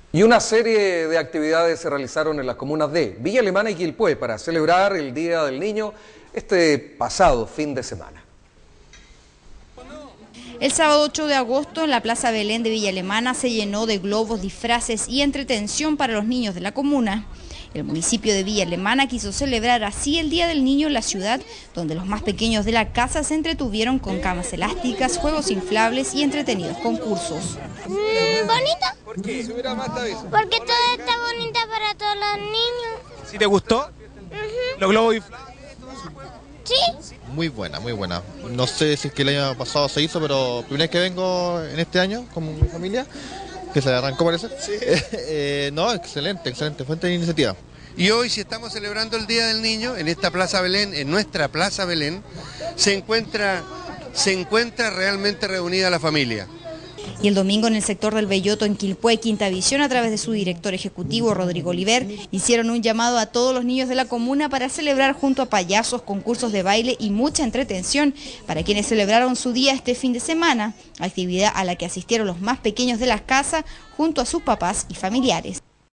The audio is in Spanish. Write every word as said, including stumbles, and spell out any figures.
Y una serie de actividades se realizaron en las comunas de Villa Alemana y Quilpué para celebrar el Día del Niño este pasado fin de semana. El sábado ocho de agosto en la Plaza Belén de Villa Alemana se llenó de globos, disfraces y entretención para los niños de la comuna. El municipio de Villa Alemana quiso celebrar así el Día del Niño en la ciudad, donde los más pequeños de la casa se entretuvieron con camas elásticas, juegos inflables y entretenidos concursos. Mm, ¿Bonita? ¿Por qué? Porque todo está bonita para todos los niños. ¿Sí te gustó? Uh-huh. ¿Los globos inflables? ¿Sí? Muy buena, muy buena. No sé si es que el año pasado se hizo, pero primera vez que vengo en este año con mi familia, que se arrancó parece. Sí. eh, no, excelente, excelente, fue esta iniciativa. Y hoy, si estamos celebrando el Día del Niño, en esta Plaza Belén, en nuestra Plaza Belén, se encuentra, se encuentra realmente reunida la familia. Y el domingo en el sector del Belloto, en Quilpué, Quinta Visión, a través de su director ejecutivo, Rodrigo Oliver, hicieron un llamado a todos los niños de la comuna para celebrar junto a payasos, concursos de baile y mucha entretención para quienes celebraron su día este fin de semana, actividad a la que asistieron los más pequeños de la casa junto a sus papás y familiares.